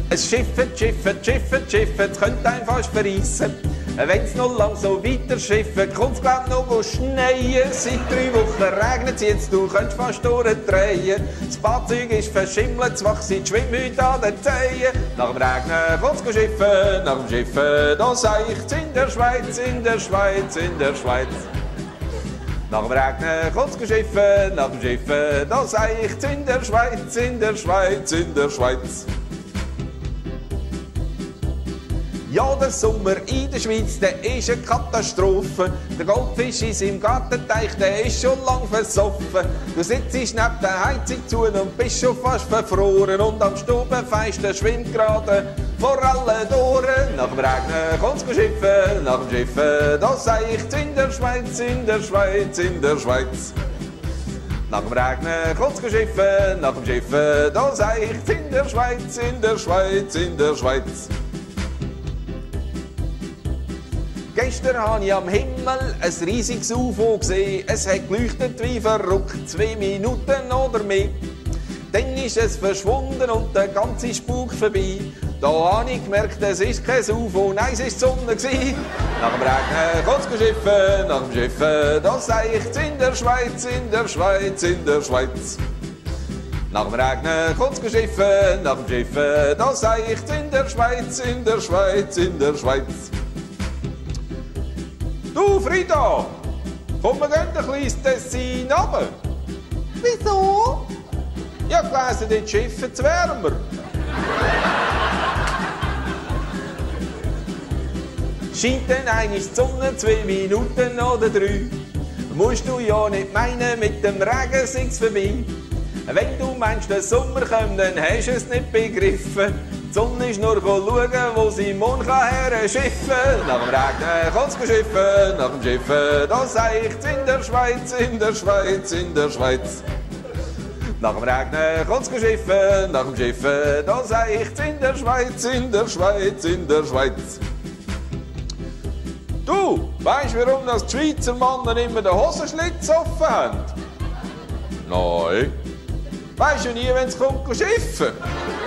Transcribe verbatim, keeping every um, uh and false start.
Es schiffet, schiffet, schiffet, schiffet, könnt ein fast verreissen. Wenn's noch lang so weiter schiffet, kommt's glaub noch schneien. Seit drei Wochen regnet's jetzt, du könntest fast durchdrehen. Das Fahrzeug ist verschimmelt, das Wachs die Schwimmhüte an den Zehen. Nach dem Regnen kommt's schiffen, nach dem Schiffen, da seicht's in der Schweiz, in der Schweiz, in der Schweiz. Nach dem Regnen kommt's schiffen, nach dem Schiffen, da seicht's in der Schweiz, in der Schweiz, in der Schweiz. Ja, der Sommer in der Schweiz, der ist eine Katastrophe. Der Goldfisch ist im Gartenteich, der ist schon lang versoffen. Du sitzt neben der Heizung zu und bist schon fast verfroren. Und am Stubenfenster schwimmt gerade vor allen Toren. Nach dem Regnen kommt's schiffen, nach dem Schiffen, da seicht's in der Schweiz, in der Schweiz, in der Schweiz. Nach dem Regnen kommt's schiffen, nach dem Schiffen, da seicht's in der Schweiz, in der Schweiz, in der Schweiz. Gestern habe ich am Himmel ein riesiges U F O gesehen. Es hat geleuchtet wie verrückt, zwei Minuten oder mehr. Dann ist es verschwunden und der ganze Spuk vorbei. Da habe ich gemerkt, es ist kein U F O, nein, es war die Sonne. Nach dem Regnen kommt's schiffen, nach dem Schiffen, da seicht's in der Schweiz, in der Schweiz, in der Schweiz. Nach dem Regnen kommt's schiffen, nach dem Schiffen, da seicht's in der Schweiz, in der Schweiz, in der Schweiz. Du, Frida, komm, wir gehen ein kleines Tessin runter. Wieso? Ich habe gelesen, dort schiffen es wärmer. Scheint dann einmal die Sonne, zwei Minuten oder drei. Musst du ja nicht meinen, mit dem Regen sind's vorbei. Wenn du meinst, der Sommer kommt, dann hast du es nicht begriffen. Die Sonne ist nur schauen, wo sie morgen her schiffen. Nach dem Regnen kommt's schiffen, nach dem Schiffen, da seicht's in der Schweiz, in der Schweiz, in der Schweiz. Nach dem Regnen kommt's schiffen, nach dem Schiffen, da seicht's in der Schweiz, in der Schweiz, in der Schweiz. Du, weisst du, warum das die Schweizer Männer immer den Hosenschlitz offen haben? Nein. Weisst du nie, wenn's kommt schiffen?